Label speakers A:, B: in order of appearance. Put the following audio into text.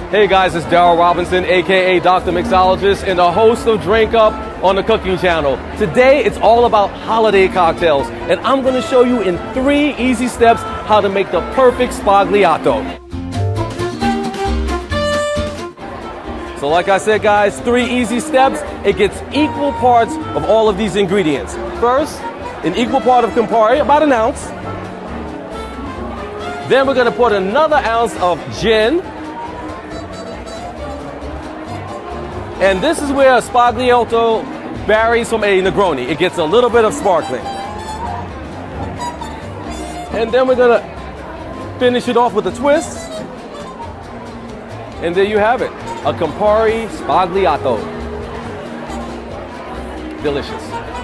A: Hey guys, it's Darryl Robinson, aka Dr. Mixologist, and the host of Drink Up on the Cooking Channel. Today, it's all about holiday cocktails, and I'm going to show you in 3 easy steps how to make the perfect Sbagliato. So like I said, guys, 3 easy steps. It gets equal parts of all of these ingredients. First, an equal part of Campari, about an ounce. Then we're going to put another ounce of gin. And this is where a Sbagliato varies from a Negroni. It gets a little bit of sparkling. And then we're going to finish it off with a twist. And there you have it, a Campari Sbagliato. Delicious.